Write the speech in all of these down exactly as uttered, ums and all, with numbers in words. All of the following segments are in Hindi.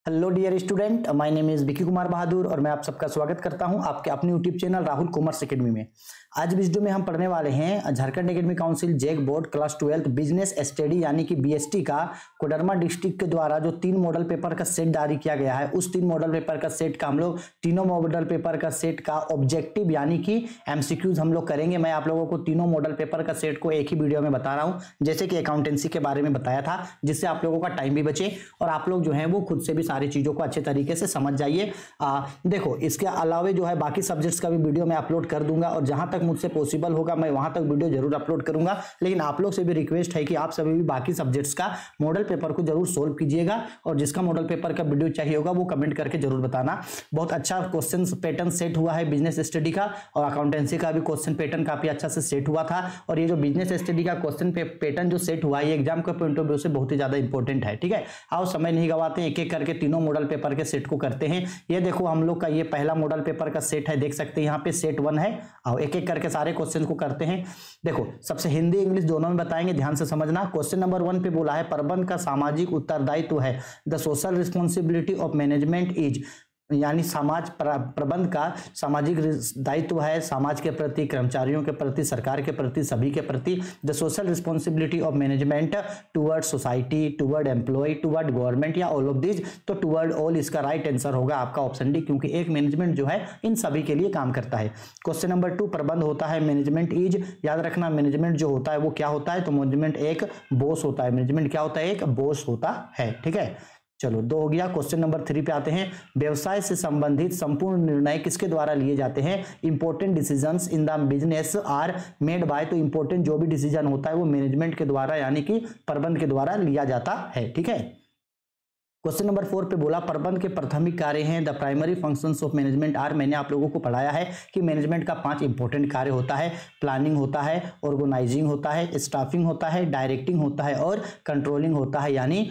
Hello dear student, my name is Vicky Kumar Bahadur और मैं आप सबका स्वागत करता हूं आपके अपने YouTube channel Rahul commerce academy में। आज वीडियो में हम पढ़ने वाले हैं Jharkhand academy council JAC board class twelfth business study यानी कि बीएसटी का कोडरमा डिस्ट्रिक्ट के द्वारा जो तीन मॉडल पेपर का सेट जारी किया गया है, उस तीन मॉडल पेपर का सेट का हम लोग तीनों मॉडल पेपर का सेट का ऑब्जेक्टिव यानी कि एमसीक्यूज हम लोग करेंगे। मैं आप लोगों को तीनों मॉडल पेपर का सेट को एक ही वीडियो में बता रहा हूँ, जैसे कि अकाउंटेंसी के बारे में बताया था, जिससे आप लोगों का टाइम भी बचे और आप लोग जो है वो खुद से भी सारी चीजों को अच्छे तरीके से समझ जाइए। देखो, इसके अलावे जो है बाकी सब्जेक्ट्स का भी वीडियो मैं अपलोड कर दूंगा और जहां तक मुझसे पॉसिबल होगा मैं वहां तक वीडियो जरूर अपलोड करूंगा। लेकिन आप लोग से भी रिक्वेस्ट है कि आप सभी भी बाकी सब्जेक्ट्स का मॉडल पेपर को जरूर सोल्व कीजिएगा और जिसका मॉडल पेपर का वीडियो चाहिए होगा वो कमेंट करके जरूर बताना। बहुत अच्छा क्वेश्चन पैटर्न सेट हुआ है बिजनेस स्टडी का, और अकाउंटेंसी का भी क्वेश्चन पैटर्न काफी अच्छा से सेट हुआ था। और ये जो बिजनेस स्टडी का क्वेश्चन पैटर्न जो सेट हुआ है, ये एग्जाम के पॉइंट ऑफ व्यू से बहुत ही ज्यादा इंपॉर्टेंट है। ठीक है, आओ समय नहीं गवाते हैं, एक एक करके तीनों मॉडल पेपर के सेट को करते हैं। ये देखो, हम लोग का ये पहला मॉडल पेपर का सेट है, देख सकते हैं यहाँ पे सेट वन है। आओ एक एक करके सारे क्वेश्चन को करते हैं। देखो, सबसे हिंदी इंग्लिश दोनों में बताएंगे, ध्यान से समझना। क्वेश्चन नंबर वन पे बोला है प्रबंध का सामाजिक उत्तरदायित्व है, the social responsibility of management is, यानी समाज प्रबंध का सामाजिक दायित्व है समाज के प्रति, कर्मचारियों के प्रति, सरकार के प्रति, सभी के प्रति। The social responsibility of management toward society, toward employ, toward government या ऑल ऑफ दिस। तो टुवर्ड ऑल इसका राइट आंसर होगा आपका ऑप्शन डी, क्योंकि एक मैनेजमेंट जो है इन सभी के लिए काम करता है। क्वेश्चन नंबर टू, प्रबंध होता है मैनेजमेंट इज, याद रखना मैनेजमेंट जो होता है वो क्या होता है, तो मैनेजमेंट एक बॉस होता है। मैनेजमेंट क्या होता है, एक बॉस होता है। ठीक है, चलो दो हो गया। क्वेश्चन नंबर थ्री पे आते हैं, व्यवसाय से संबंधित संपूर्ण निर्णय किसके द्वारा लिए जाते हैं, important decisions in the business are made by. तो इंपॉर्टेंट जो भी डिसीजन होता है वो मैनेजमेंट के द्वारा यानी कि प्रबंध के द्वारा लिया जाता है। ठीक है, क्वेश्चन नंबर फोर पे बोला प्रबंध के प्राथमिक कार्य हैं, the primary functions of management are. मैंने आप लोगों को पढ़ाया है कि मैनेजमेंट का पांच इंपॉर्टेंट कार्य होता है, प्लानिंग होता है, ऑर्गेनाइजिंग होता है, स्टाफिंग होता है, डायरेक्टिंग होता है और कंट्रोलिंग होता है, यानी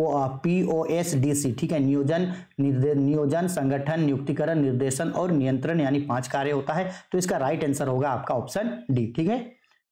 P O S D C. ठीक है, नियोजन, नियोजन, संगठन, नियुक्तिकरण, निर्देशन और नियंत्रण, यानी पांच कार्य होता है। तो इसका राइट आंसर होगा आपका ऑप्शन डी। ठीक है,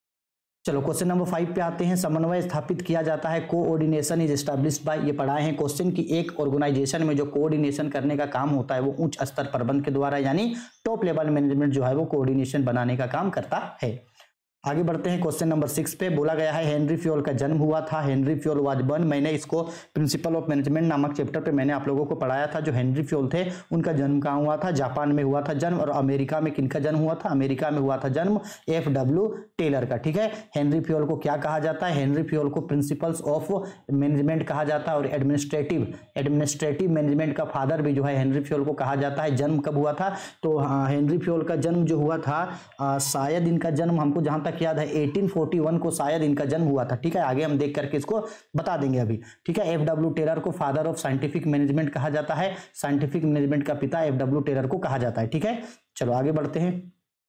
चलो क्वेश्चन नंबर फाइव पे आते हैं, समन्वय स्थापित किया जाता है, कोऑर्डिनेशन इज एस्टैब्लिश्ड बाय। ये पढ़ाए हैं क्वेश्चन की एक ऑर्गेनाइजेशन में जो कोऑर्डिनेशन करने का काम होता है वो उच्च स्तर प्रबंध के द्वारा, यानी टॉप लेवल मैनेजमेंट जो है वो कोऑर्डिनेशन बनाने का काम करता है। आगे बढ़ते हैं, क्वेश्चन नंबर सिक्स पे बोला गया है हेनरी फ्योल का जन्म हुआ था, हेनरी फ्योल वाज बर्न। मैंने इसको प्रिंसिपल ऑफ मैनेजमेंट नामक चैप्टर पे मैंने आप लोगों को पढ़ाया था। जो हेनरी फ्योल थे उनका जन्म कहाँ हुआ था, जापान में हुआ था जन्म। और अमेरिका में किनका जन्म हुआ था, अमेरिका में हुआ था जन्म एफ डब्ल्यू टेलर का। ठीक है, हेनरी फ्योल को क्या कहा जाता है, हेनरी फ्योल को प्रिंसिपल्स ऑफ मैनेजमेंट कहा जाता है और एडमिनिस्ट्रेटिव एडमिनिस्ट्रेटिव मैनेजमेंट का फादर भी जो है हेनरी फ्योल को कहा जाता है। जन्म कब हुआ था, तो हेनरी फ्योल का जन्म जो हुआ था आ, शायद इनका जन्म हमको जहां तक याद है अठारह सौ इकतालीस को शायद इनका जन्म हुआ था। ठीक है, आगे हम देख करके इसको बता देंगे अभी। ठीक है, एफ डब्ल्यू टेलर को फादर ऑफ साइंटिफिक मैनेजमेंट कहा जाता है, साइंटिफिक मैनेजमेंट का पिता एफ डब्ल्यू टेलर को कहा जाता है। ठीक है, चलो आगे बढ़ते हैं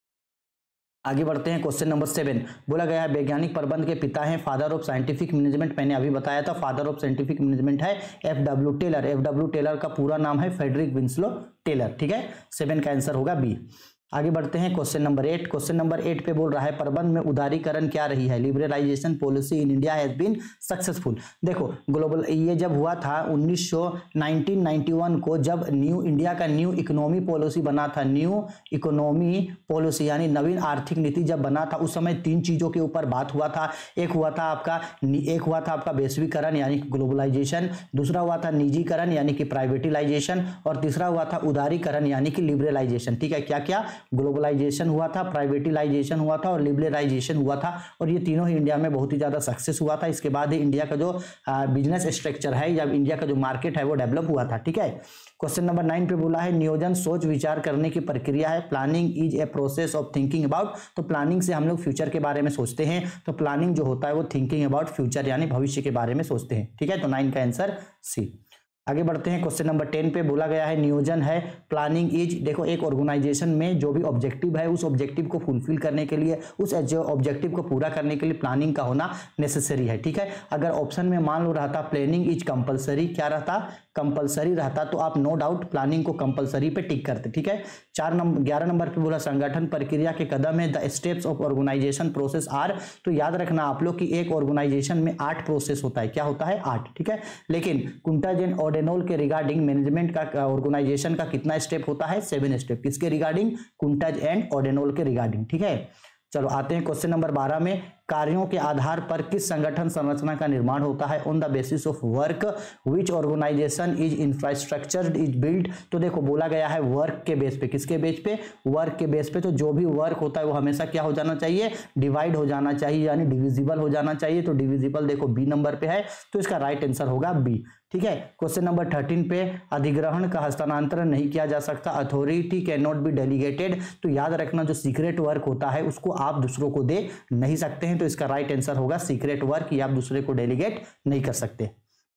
आगे बढ़ते हैं क्वेश्चन नंबर सेवन, बोला गया है वैज्ञानिक प्रबंध के पिता हैं, फादर ऑफ साइंटिफिक मैनेजमेंट। मैंने अभी बताया था फादर ऑफ साइंटिफिक मैनेजमेंट है F W Taylor. F W Taylor का पूरा नाम है फ्रेडरिक विंसलो टेलर। ठीक है, सेवन का आंसर होगा बी। आगे बढ़ते हैं question number eight. Question number eight पे बोल रहा है प्रबंध में उदारीकरण क्या रही है, liberalisation policy in India has been successful. देखो, ग्लोबल ये जब हुआ था उन्नीस सौ नाइनटीन नाइंटी वन को, जब न्यू इंडिया का न्यू इकोनॉमी पॉलिसी बना था, न्यू इकोनॉमी पॉलिसी यानी नवीन आर्थिक नीति जब बना था, उस समय तीन चीजों के ऊपर बात हुआ था। एक हुआ था आपका एक हुआ था आपका वैश्वीकरण यानी ग्लोबलाइजेशन, दूसरा हुआ था निजीकरण यानी कि प्राइवेटिलाइजेशन, और तीसरा हुआ था उदारीकरण यानी कि लिबरलाइजेशन। ठीक है, क्या क्या, ग्लोबलाइजेशन हुआ था, प्राइवेटिलाइजेशन हुआ था और लिबरलाइजेशन हुआ था, और ये तीनों ही इंडिया में बहुत ही ज्यादा सक्सेस हुआ था। इसके बाद ही इंडिया का जो बिजनेस स्ट्रक्चर है या इंडिया का जो मार्केट है वो डेवलप हुआ था। ठीक है, क्वेश्चन नंबर नाइन पे बोला है नियोजन सोच विचार करने की प्रक्रिया है, planning is a process of thinking about. तो प्लानिंग से हम लोग फ्यूचर के बारे में सोचते हैं, तो प्लानिंग जो होता है वो थिंकिंग अबाउट फ्यूचर यानी भविष्य के बारे में सोचते हैं। ठीक है, तो नाइन का आंसर सी। आगे बढ़ते हैं, क्वेश्चन नंबर टेन पे बोला गया है नियोजन है, प्लानिंग इज। देखो, एक ऑर्गेनाइजेशन में जो भी ऑब्जेक्टिव है उस ऑब्जेक्टिव को फुलफिल करने के लिए, उस ऑब्जेक्टिव को पूरा करने के लिए प्लानिंग का होना नेसेसरी है। ठीक है, अगर ऑप्शन में मान लो रहता प्लानिंग इज कंपलसरी, क्या रहता, कंपलसरी रहता, तो आप नो डाउट प्लानिंग को कंपलसरी पे टिक करते। ठीक है, चार नंबर ग्यारह नंबर पे बोला संगठन प्रक्रिया के कदम है, the steps of organisation process are. तो याद रखना आप लोग कि एक ऑर्गेनाइजेशन में आठ प्रोसेस होता है, क्या होता है, आठ। ठीक है, लेकिन कुंटाजेंट ऑडिट ऑर्डिनल के रिगार्डिंग मैनेजमेंट का ऑर्गेनाइजेशन का कितना स्टेप होता है? Seven step. किसके रिगार्डिंग? कुंटज एंड ऑर्डिनल के रिगार्डिंग। ठीक है, चलो आते हैं क्वेश्चन नंबर बारह में। कार्यों के आधार पर किस संगठन संरचना का निर्माण होता है? On the basis of work which organisation is infrastructure is build. तो देखो बोला गया है वर्क के बेस पे। किसके बेस पे? वर्क के बेस पे। तो जो भी वर्क होता है वो हमेशा क्या हो जाना चाहिए? डिवाइड हो जाना चाहिए, यानी डिविजिबल हो जाना चाहिए। तो डिविजिबल देखो बी नंबर पे है, तो इसका राइट आंसर होगा बी। ठीक है, क्वेश्चन नंबर थर्टीन पे अधिग्रहण का हस्तांतरण नहीं किया जा सकता, authority can not be delegated. तो याद रखना जो सीक्रेट वर्क होता है उसको आप दूसरों को दे नहीं सकते हैं, तो इसका राइट आंसर होगा सीक्रेट वर्क, ये आप दूसरे को डेलीगेट नहीं कर सकते।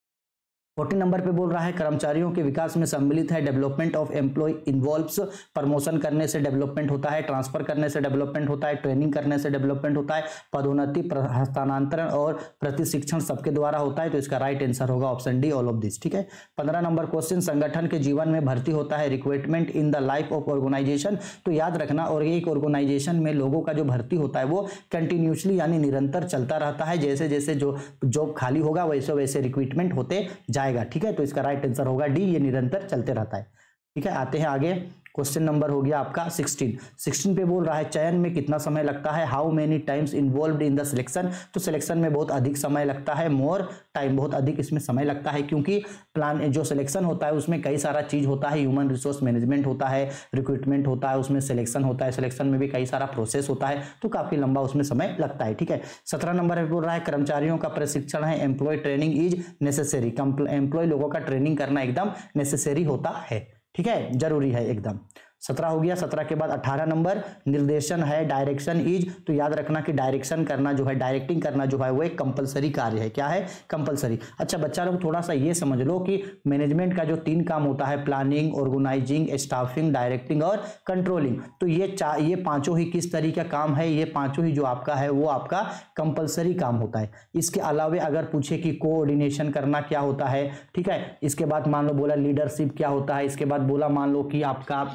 फोर्टीन नंबर पे बोल रहा है कर्मचारियों के विकास में सम्मिलित है। Development of employ involves, promotion करने से डेवलपमेंट होता है, ट्रांसफर करने से डेवलपमेंट होता है, ट्रेनिंग करने से डेवलपमेंट होता है, पदोन्नति, हस्तांतरण और प्रतिशिक्षण सबके द्वारा होता है। तो इसका राइट आंसर होगा option D, all of this. ठीक है, पंद्रह नंबर क्वेश्चन, संगठन के जीवन में भर्ती होता है recruitment in the life of organisation. तो याद रखना, और एक ऑर्गेनाइजेशन में लोगों का जो भर्ती होता है वो कंटिन्यूसली यानी निरंतर चलता रहता है। जैसे जैसे जो जॉब खाली होगा वैसे वैसे रिक्रूटमेंट होते जाएगा। ठीक है, तो इसका राइट आंसर होगा डी, ये निरंतर चलते रहता है। ठीक है, आते हैं आगे। क्वेश्चन नंबर हो गया आपका सिक्सटीन। सिक्सटीन पे बोल रहा है चयन में कितना समय लगता है? How many times involved in the selection. तो सिलेक्शन में बहुत अधिक समय लगता है, मोर टाइम, बहुत अधिक इसमें समय लगता है, क्योंकि प्लान जो सिलेक्शन होता है उसमें कई सारा चीज होता है, ह्यूमन रिसोर्स मैनेजमेंट होता है, रिक्रूटमेंट होता है, उसमें सिलेक्शन होता है, सिलेक्शन में भी कई सारा प्रोसेस होता है, तो काफी लंबा उसमें समय लगता है। ठीक है, सत्रह नंबर पे बोल रहा है कर्मचारियों का प्रशिक्षण है, employ training is necessary. Employ लोगों का ट्रेनिंग करना एकदम नेसेसरी होता है। ठीक है, जरूरी है एकदम। सत्रह हो गया। सत्रह के बाद अठारह नंबर निर्देशन है, डायरेक्शन इज। तो याद रखना कि डायरेक्शन करना जो है, डायरेक्टिंग करना जो है वो एक कंपलसरी कार्य है। क्या है? कंपलसरी। अच्छा बच्चा लोग थोड़ा सा ये समझ लो कि मैनेजमेंट का जो तीन काम होता है, प्लानिंग, ऑर्गेनाइजिंग, स्टाफिंग, डायरेक्टिंग और कंट्रोलिंग, तो ये चार ये पांचों ही किस तरीके का काम है? ये पांचों ही जो आपका है वो आपका कंपलसरी काम होता है। इसके अलावा अगर पूछे कि कोऑर्डिनेशन करना क्या होता है, ठीक है, इसके बाद मान लो बोला लीडरशिप क्या होता है, इसके बाद बोला मान लो कि आपका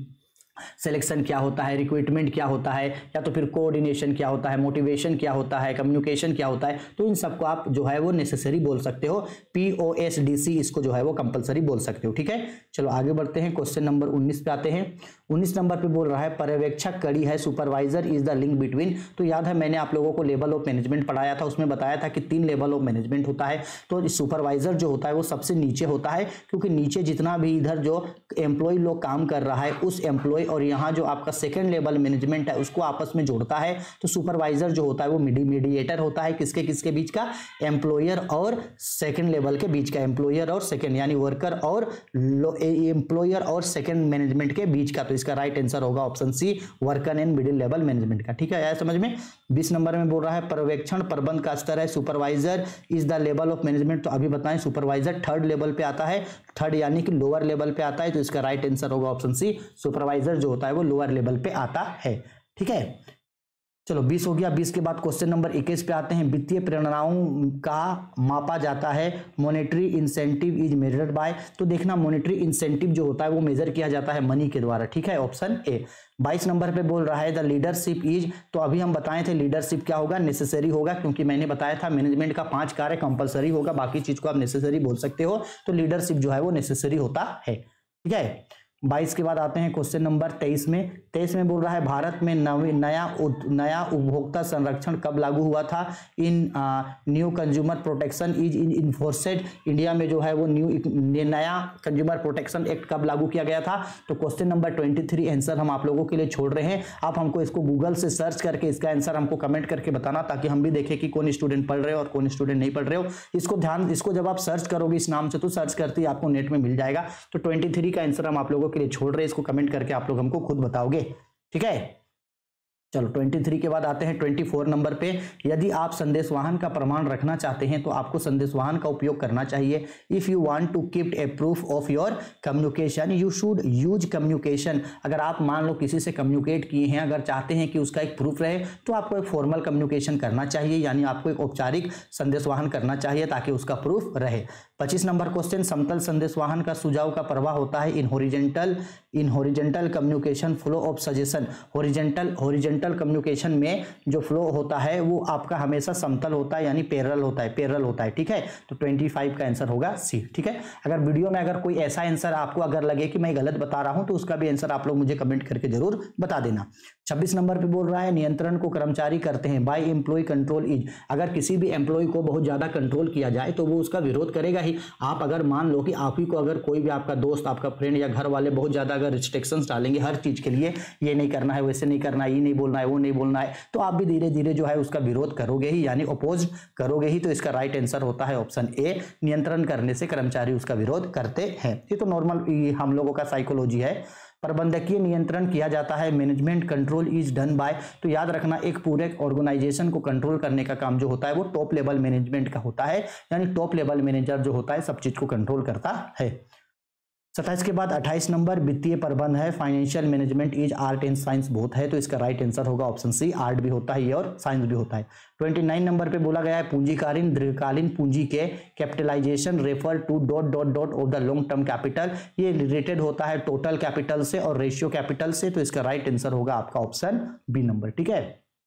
सिलेक्शन क्या होता है, रिक्रूटमेंट क्या होता है, या तो फिर कोऑर्डिनेशन क्या होता है, मोटिवेशन क्या होता है, कम्युनिकेशन क्या होता है, तो इन सबको आप जो है वो नेसेसरी बोल सकते हो। P O S D C इसको जो है वो कंपलसरी बोल सकते हो। ठीक है, चलो आगे बढ़ते हैं। क्वेश्चन नंबर उन्नीस पे आते हैं। उन्नीस नंबर पे बोल रहा है पर्यवेक्षक कड़ी है, supervisor is the link between. तो याद है मैंने आप लोगों को लेवल ऑफ मैनेजमेंट पढ़ाया था, उसमें बताया था कि तीन लेवल ऑफ मैनेजमेंट होता है। तो सुपरवाइजर जो होता है वो सबसे नीचे होता है, क्योंकि नीचे जितना भी इधर जो एम्प्लॉय लोग काम कर रहा है उस एम्प्लॉय और यहाँ जो आपका सेकंड लेवल मैनेजमेंट है उसको आपस में जोड़ता है। तो सुपरवाइजर जो होता है वो मीडिएटर होता है, किसके किसके बीच का? एम्प्लॉयर और सेकंड लेवल के बीच का, एम्प्लॉयर और सेकंड यानी वर्कर और एम्प्लॉयर और सेकंड मैनेजमेंट के बीच का। तो इसका राइट आंसर होगा option C, worker and middle level management का। ठीक है, आया समझ में। बीस नंबर में बोल रहा है पर्यवेक्षण प्रबंध का स्तर है, supervisor is the level of management. तो अभी बताएं सुपरवाइजर थर्ड लेवल पे आता है, थर्ड यानी कि लोअर लेवल पे आता है। तो इसका राइट आंसर होगा ऑप्शन सी, सुपरवाइजर जो होता है वो लोअर लेवल पे आता है। ठीक है, चलो बीस हो गया। बीस के बाद क्वेश्चन नंबर इक्कीस पे आते हैं। वित्तीय प्रेरणाओं का मापा जाता है, monetary incentive is measured by. तो देखना मॉनेटरी इंसेंटिव जो होता है वो मेजर किया जाता है मनी के द्वारा। ठीक है, ऑप्शन ए। बाईस नंबर पे बोल रहा है द लीडरशिप इज। तो अभी हम बताए थे लीडरशिप क्या होगा? नेसेसरी होगा, क्योंकि मैंने बताया था मैनेजमेंट का पांच कार्य कंपलसरी होगा, बाकी चीज को आप नेसेसरी बोल सकते हो। तो लीडरशिप जो है वो नेसेसरी होता है। ठीक है, बाईस के बाद आते हैं क्वेश्चन नंबर तेईस में। तेईस में बोल रहा है भारत में नवी नया नया उपभोक्ता संरक्षण कब लागू हुआ था? In new consumer protection is in enforced. India में जो है वो न्यू नया कंज्यूमर प्रोटेक्शन एक्ट कब लागू किया गया था? तो क्वेश्चन नंबर तेईस आंसर हम आप लोगों के लिए छोड़ रहे हैं। आप हमको इसको गूगल से सर्च करके इसका आंसर हमको कमेंट करके बताना, ताकि हम भी देखें कि कौन स्टूडेंट पढ़ रहे हो और कौन स्टूडेंट नहीं पढ़ रहे हो। इसको ध्यान इसको जब आप सर्च करोगे इस नाम से, तो सर्च करते ही आपको नेट में मिल जाएगा। तो तेईस का आंसर हम आप लोगों के लिए छोड़ रहे हैं, इसको कमेंट करके आप लोग हमको खुद बताओगे। ठीक है, चलो तेईस के बाद आते हैं चौबीस नंबर पे। यदि आप संदेश वाहन का प्रमाण रखना चाहते हैं तो आपको संदेश वाहन का उपयोग करना चाहिए। If you want to keep a proof of your communication you should use communication. अगर आप मान लो किसी से कम्युनिकेट किए हैं, अगर चाहते हैं कि उसका एक प्रूफ रहे, तो आपको एक फॉर्मल कम्युनिकेशन करना चाहिए, यानी आपको एक औपचारिक संदेश वाहन करना चाहिए ताकि उसका प्रूफ रहे। पच्चीस नंबर क्वेश्चन, समतल संदेश वाहन का सुझाव का प्रवाह होता है in horizontal in horizontal communication flow of suggestion. Horizontal horizontal horizontal communication में जो फ्लो होता है वो आपका हमेशा समतल होता है, यानी पैरेलल होता है, पैरेलल होता है, ठीक है। तो पच्चीस का आंसर होगा सी, ठीक है। अगर वीडियो में अगर कोई ऐसा आंसर आपको अगर लगे कि मैं गलत बता रहा हूं तो उसका भी आंसर आप लोग मुझे कमेंट करके जरूर बता देना। छब्बीस नंबर पे बोल रहा है नियंत्रण को कर्मचारी करते हैं, बाय एम्प्लॉय कंट्रोल इज। अगर किसी भी एम्प्लॉय को बहुत ज्यादा कंट्रोल किया जाए तो वो उसका विरोध करेगा ही। आप अगर मान लो कि आप ही को अगर कोई भी आपका दोस्त, आपका फ्रेंड या घर वाले बहुत ज्यादा अगर रिस्ट्रिक्शंस डालेंगे हर चीज के लिए, ये नहीं करना है, वैसे नहीं करना है, ये नहीं बोलना है, वो नहीं बोलना है, तो आप भी धीरे धीरे जो है उसका विरोध करोगे ही, यानी अपोज करोगे ही। तो इसका राइट आंसर होता है ऑप्शन ए, नियंत्रण करने से कर्मचारी उसका विरोध करते हैं। ये तो नॉर्मल हम लोगों का साइकोलॉजी है। प्रबंधकीय नियंत्रण किया जाता है, management control is done by. तो याद रखना एक पूरे ऑर्गेनाइजेशन को कंट्रोल करने का काम जो होता है वो टॉप लेवल मैनेजमेंट का होता है, यानी टॉप लेवल मैनेजर जो होता है सब चीज को कंट्रोल करता है। सत्ताईस के बाद अट्ठाईस नंबर वित्तीय प्रबंध है, financial management is art and science both है। तो इसका राइट आंसर होगा ऑप्शन सी, आर्ट भी होता है ये और साइंस भी होता है। उनतीस नंबर पे बोला गया है पूंजीकालीन दीर्घकालीन पूंजी के capitalization refer to dot dot dot of the long term capital. ये रिलेटेड होता है टोटल कैपिटल से और रेशियो कैपिटल से। तो इसका राइट आंसर होगा आपका ऑप्शन बी नंबर, ठीक है।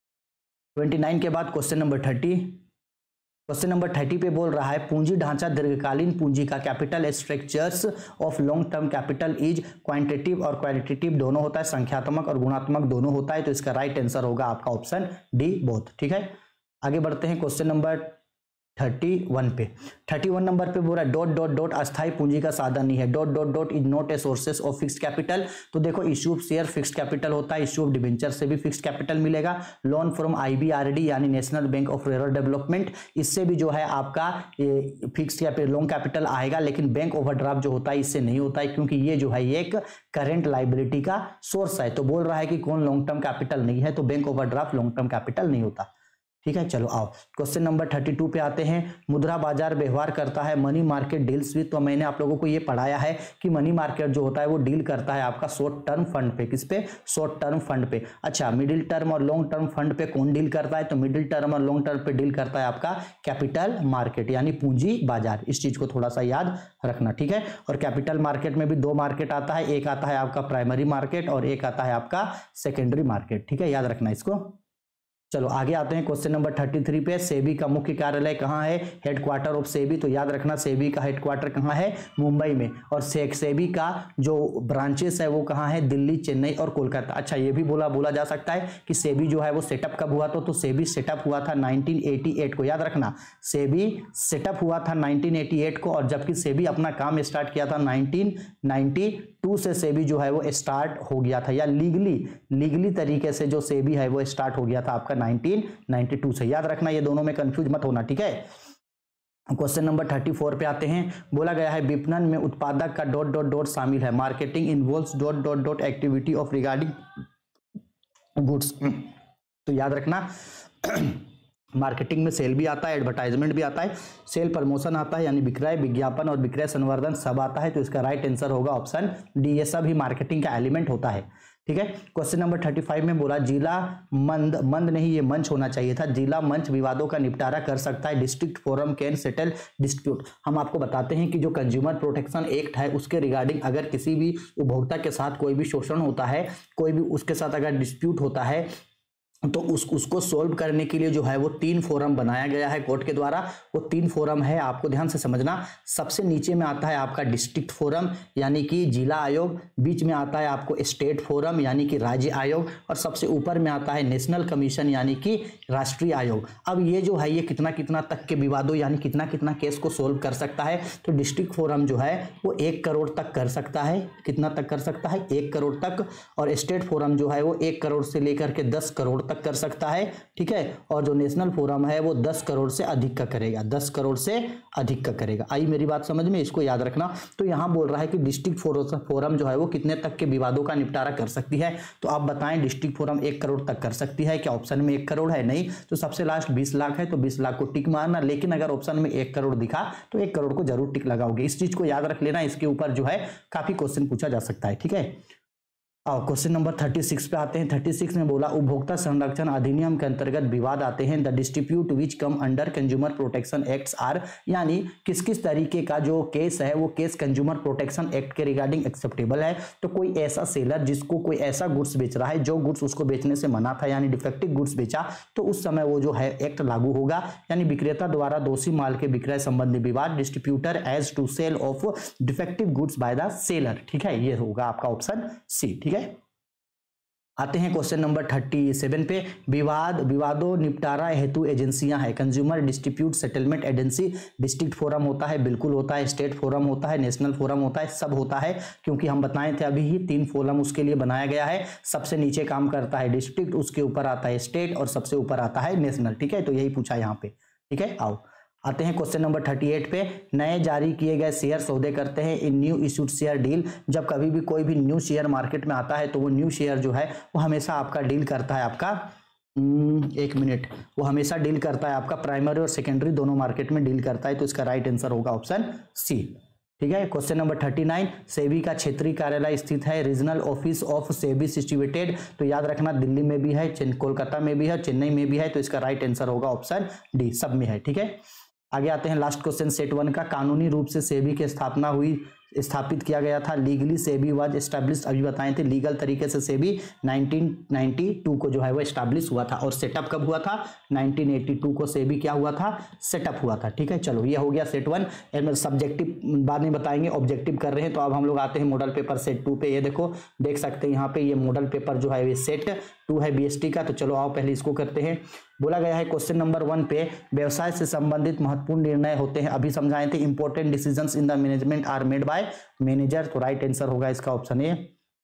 उनतीस के बाद क्वेश्चन नंबर तीस, क्वेश्चन नंबर तीस पे बोल रहा है पूंजी ढांचा दीर्घकालीन पूंजी का capital structures of long term capital is quantitative और क्वालिटेटिव दोनों होता है, संख्यात्मक और गुणात्मक दोनों होता है। तो इसका राइट आंसर होगा आपका ऑप्शन डी बोथ, ठीक है। आगे बढ़ते हैं क्वेश्चन नंबर इकतीस पे। इकतीस नंबर पे बोल रहा है डॉट डॉट डॉट अस्थायी पूंजी का साधन नहीं है, dot dot dot is not a sources of fixed capital. तो देखो issue of share fixed capital होता है, इश्यू ऑफ डिबेंचर से भी फिक्स्ड कैपिटल मिलेगा। लोन फ्रॉम आईबीआरडी यानी national bank of rural development, इससे भी जो है आपका फिक्स्ड कैपिटल लॉन्ग कैपिटल आएगा। लेकिन बैंक ओवरड्राफ्ट जो होता है इससे नहीं होता है, क्योंकि ये जो है एक करंट लाइबिलिटी का सोर्स है। तो बोल रहा है कि कौन लॉन्ग टर्म कैपिटल नहीं है, तो bank overdraft long term capital नहीं होता, ठीक है। चलो आओ क्वेश्चन नंबर बत्तीस पे आते हैं। मुद्रा बाजार व्यवहार करता है, मनी मार्केट डील्स विद। तो मैंने आप लोगों को ये पढ़ाया है कि मनी मार्केट जो होता है वो डील करता है आपका शॉर्ट टर्म फंड पे। किस पे? शॉर्ट टर्म फंड पे। अच्छा, मिडिल टर्म और लॉन्ग टर्म फंड पे कौन डील करता है? तो मिडिल टर्म और लॉन्ग टर्म पे डील करता है आपका कैपिटल मार्केट, यानी पूंजी बाजार। इस चीज को थोड़ा सा याद रखना, ठीक है। और कैपिटल मार्केट में भी दो मार्केट आता है, एक आता है आपका प्राइमरी मार्केट और एक आता है आपका सेकेंडरी मार्केट, ठीक है, याद रखना इसको। चलो आगे आते हैं क्वेश्चन नंबर तैंतीस पे। सेबी का मुख्य कार्यालय कहाँ है? Headquarter of SEBI. तो याद रखना सेबी का हेडक्वार्टर कहाँ है? मुंबई में। और सेबी का जो ब्रांचेस है वो कहाँ है? दिल्ली, चेन्नई और कोलकाता। अच्छा, ये भी बोला बोला जा सकता है कि सेबी जो है वो सेटअप कब हुआ? तो, तो सेबी सेटअप हुआ था नाइनटीन एटी एट को। याद रखना सेबी सेटअप हुआ था नाइनटीन एटी एट को, और जबकि सेबी अपना काम स्टार्ट किया था नाइनटीन नाइंटी टू से सेबी जो है वो स्टार्ट हो गया था, या लीगली लीगली तरीके से जो सेबी है वो स्टार्ट हो गया था आपका नाइनटीन नाइंटी टू से। याद रखना, ये दोनों में कंफ्यूज मत होना, ठीक है। क्वेश्चन नंबर चौंतीस पे आते हैं। बोला गया है विपणन में उत्पादक का डॉट डॉट डॉट शामिल है, marketing involves dot dot dot activity of regarding goods. तो याद रखना मार्केटिंग में सेल भी आता है, एडवर्टाइजमेंट भी आता है, सेल प्रमोशन आता है यानी विक्रय, विज्ञापन और विक्रय संवर्धन सब आता है। तो इसका राइट आंसर होगा ऑप्शन डी, ये सब ही मार्केटिंग का एलिमेंट होता है, ठीक है। क्वेश्चन नंबर पैंतीस में बोला जिला मंद मंद नहीं ये मंच होना चाहिए था, जिला मंच विवादों का निपटारा कर सकता है, district forum can settle dispute. हम आपको बताते हैं कि जो कंज्यूमर प्रोटेक्शन एक्ट है उसके रिगार्डिंग अगर किसी भी उपभोक्ता के साथ कोई भी शोषण होता है, कोई भी उसके साथ अगर डिस्प्यूट होता है, तो उस उसको सोल्व करने के लिए जो है वो तीन फोरम बनाया गया है कोर्ट के द्वारा। वो तीन फोरम है, आपको ध्यान से समझना। सबसे नीचे में आता है आपका डिस्ट्रिक्ट फोरम यानी कि जिला आयोग, बीच में आता है आपको स्टेट फोरम यानी कि राज्य आयोग, और सबसे ऊपर में आता है नेशनल कमीशन यानी कि राष्ट्रीय आयोग। अब ये जो है ये कितना कितना तक के विवादों यानी कितना कितना केस को सोल्व कर सकता है? तो डिस्ट्रिक्ट फोरम जो है वो एक करोड़ तक कर सकता है। कितना तक कर सकता है? एक करोड़ तक। और स्टेट फोरम जो है वो एक करोड़ से लेकर के दस करोड़ तक कर सकता है, ठीक है। और जो नेशनल फोरम है वो दस करोड़ से अधिक का करेगा, दस करोड़ से अधिक का करेगा। आई मेरी बात समझ में? इसको याद रखना। तो यहां बोल रहा है कि डिस्ट्रिक्ट फोरम जो है वो कितने तक के विवादों का निपटारा कर सकती है? तो आप बताएं डिस्ट्रिक्ट फोरम एक करोड़ तक कर सकती है क्या? ऑप्शन में एक करोड़ है? नहीं। तो सबसे लास्ट बीस लाख है, तो बीस लाख को टिक मारना। लेकिन अगर ऑप्शन में एक करोड़ दिखा तो एक करोड़ को जरूर टिक लगाओगे। इस चीज को याद रख लेना, इसके ऊपर जो है काफी क्वेश्चन पूछा जा सकता है, ठीक है। आओ क्वेश्चन नंबर छत्तीस पे आते हैं। छत्तीस में बोला उपभोक्ता संरक्षण अधिनियम के अंतर्गत विवाद आते हैं। The distribute which come under consumer protection acts are, यानी किस किस तरीके का जो केस है वो केस कंज्यूमर प्रोटेक्शन एक्ट के रिगार्डिंग एक्सेप्टेबल है। तो कोई ऐसा सेलर जिसको कोई ऐसा गुड्स बेच रहा है जो गुड्स उसको बेचने से मना था, यानी डिफेक्टिव गुड्स बेचा, तो उस समय वो जो है एक्ट लागू होगा। यानी विक्रेता द्वारा दोषी माल के विक्रय संबंधी विवाद, distributor as to sale of defective goods by the seller. ठीक है, ये होगा आपका ऑप्शन सी। ठीक है, आते हैं क्वेश्चन नंबर सैंतीस पे। विवाद विवादों निपटारा हेतु एजेंसियां हैं। Consumer dispute settlement agency, district forum होता है, बिल्कुल होता है, स्टेट फोरम होता है, नेशनल फोरम होता है, सब होता है, क्योंकि हम बताए थे अभी ही तीन फोरम उसके लिए बनाया गया है। सबसे नीचे काम करता है डिस्ट्रिक्ट, उसके ऊपर आता है स्टेट और सबसे ऊपर आता है नेशनल। ठीक है, तो यही पूछा यहाँ पे। ठीक है, आओ आते हैं क्वेश्चन नंबर अड़तीस पे। नए जारी किए गए शेयर सौदे करते हैं in new issued share deal. जब कभी भी कोई भी न्यू शेयर मार्केट में आता है तो वो न्यू शेयर जो है वो हमेशा आपका डील करता है आपका एक मिनट वो हमेशा डील करता है आपका प्राइमरी और सेकेंडरी दोनों मार्केट में डील करता है। तो इसका राइट आंसर होगा ऑप्शन सी। ठीक है, क्वेश्चन नंबर उनतालीस। सेबी का क्षेत्रीय कार्यालय स्थित है। Regional office of SEBI situated, तो याद रखना दिल्ली में भी है, कोलकाता में भी है, चेन्नई में भी है। तो इसका राइट आंसर होगा ऑप्शन डी, सब में है। ठीक है, आगे आते हैं लास्ट क्वेश्चन सेट वन का। कानूनी रूप से सेबी की स्थापना हुई स्थापित किया गया था। लीगली सेबी वाज एस्टैब्लिश्ड, अभी बताए थे लीगल तरीके से सेबी नाइनटीन नाइंटी टू को जो है वो एस्टैब्लिश हुआ था। और सेटअप कब हुआ था? नाइनटीन एटी टू को सेबी क्या हुआ था? सेटअप हुआ था। ठीक है, चलो ये हो गया सेट वन। सब्जेक्टिव बाद में बताएंगे, ऑब्जेक्टिव कर रहे हैं। तो अब हम लोग आते हैं मॉडल पेपर सेट टू पे। ये देखो देख सकते हैं यहाँ पे, ये मॉडल पेपर जो है ये सेट टू है बीएसटी का। तो चलो आओ पहले इसको करते हैं। बोला गया है क्वेश्चन नंबर वन पे, व्यवसाय से संबंधित महत्वपूर्ण निर्णय होते हैं। अभी समझाए थे important decisions in the management are made by manager. तो राइट आंसर होगा इसका option A.